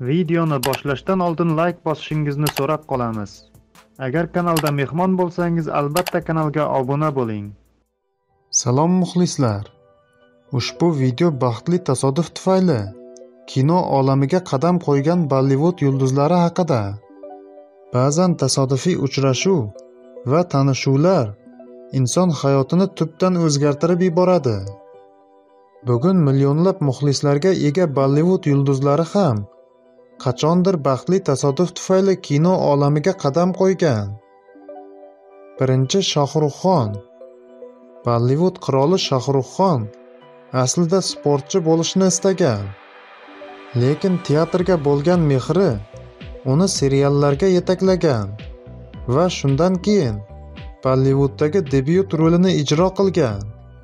Videoni boshlashdan oldin like bosishingizni so'rab qolamiz. Agar kanalda mehmon bo'lsangiz, albatta kanalga obuna bo'ling. Salom muxlislar. Ushbu video baxtli tasodif tufayli kino olamiga qadam qo'ygan Bollivud yulduzlari haqida. Ba'zan tasodifiy uchrashuv va tanishuvlar inson hayotini tubdan o'zgartirib yuboradi. Bugun millionlab muxlislarga ega Bollivud yulduzlari ham qachondir baxtli tasodif tufayli kino olamiga qadam qo'ygan. Birinchi Shohruxxon. Bollivud qiroli Shohruxxon aslida sportchi bo'lishni istagan. Lekin teatrga bo'lgan mehri uni seriallarga yetaklagan va shundan keyin Bollivuddagi debyut rolini ijro qilgan.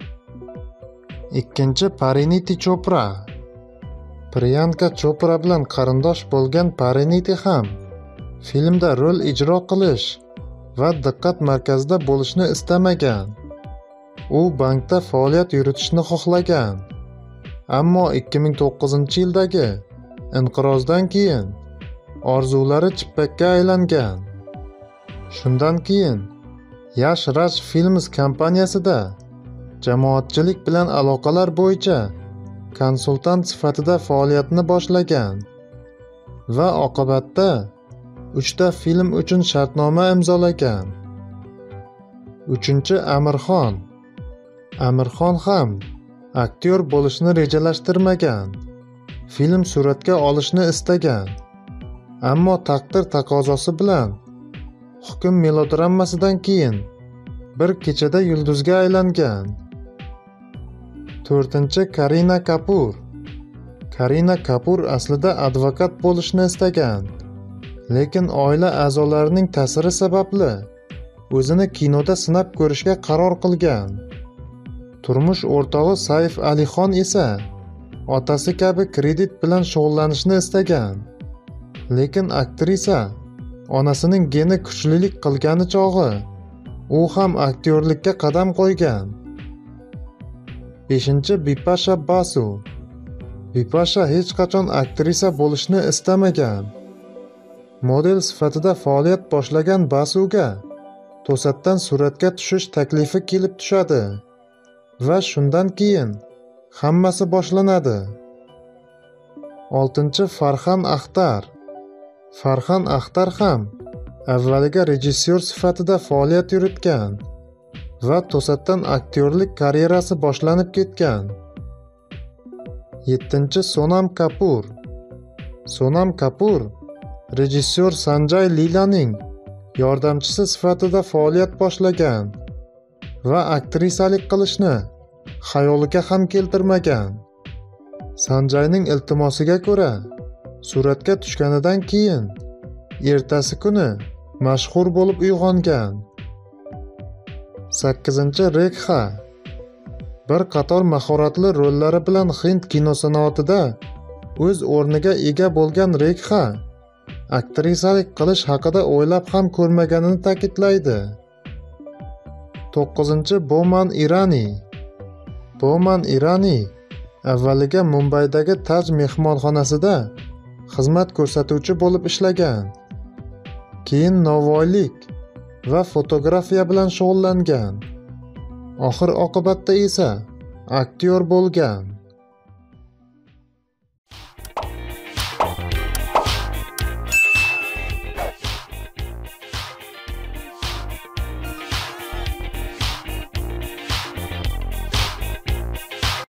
Ikkinchi Pariniti Chopra. Priyanka Chopra bilan qarindosh bo'lgan Pariniti ham filmda rol ijro qilish va diqqat markazida bo'lishni istamagan. U bankda faoliyat yuritishni xohlagan. Ammo 2009-yildagi inqirozdan keyin orzulari chippakka aylangan. Shundan keyin Yash Raj Films kompaniyasida jamoatchilik bilan aloqalar bo'yicha konsultant sifatida faoliyatni boshlagan va oqibatda 3 ta film uchun shartnoma imzolagan. Uchinchi Amirxon. Amirxon ham aktyor bo'lishni rejalashtirmagan. Film suratga olishni istagan. Ammo taqdir taqozosi bilan hukm melodramasidan keyin bir kechada yulduzga aylangan. To'rtinchi Karina Kapur. Karina Kapur aslida advokat bo'lishni istagan. Lekin oila a'zolarining ta'siri sababli o'zini kinoda sinab ko'rishga qaror qilgan. Turmush o'rtog'i Saif Alixon esa otasi kabi kredit bilan shug'ullanishni istagan. Lekin aktrisa onasining geni kuchlilik qilgani chog'i u ham aktyorlikka qadam qo'ygan. 5. Bipasha Basu. Bipasha hech qachon aktrisa bo'lishni istamagan. Model sifatida faoliyat boshlagan Basuga to'satdan suratga tushish taklifi kelib tushadi va shundan keyin hammasi boshlanadi. 6. Farhan Axtar. Farhan Axtar ham avvaliga rejissyor sifatida faoliyat yuritgan va to'satdan aktyorlik karyerasi boshlanib ketgan. 7. Sonam Kapur. Sonam Kapur rejissyor Sanjay Leelaning yordamchisi sifatida faoliyat boshlagan va aktrisalik qilishni xayoliga ham keltirmagan. Sanjayning iltimosiga ko'ra suratga tushganidan keyin ertasi kuni mashhur bo'lib uyg'ongan. 8. Rekha. Bir qator mahoratli rollari bilan Hind kinosanoatida o'z o'rniga ega bo'lgan Rekha aktrisalik qilish haqida o'ylab ham ko'rmaganini ta'kidlaydi. 9. Boman Irani. Boman Irani avvaliga Mumbaydagi Taj mehmonxonasida xizmat ko'rsatuvchi bo'lib ishlagan. Keyin novvoylik va fotografiya bilan shug'ullangan. Oxir oqibatda esa aktyor bo'lgan.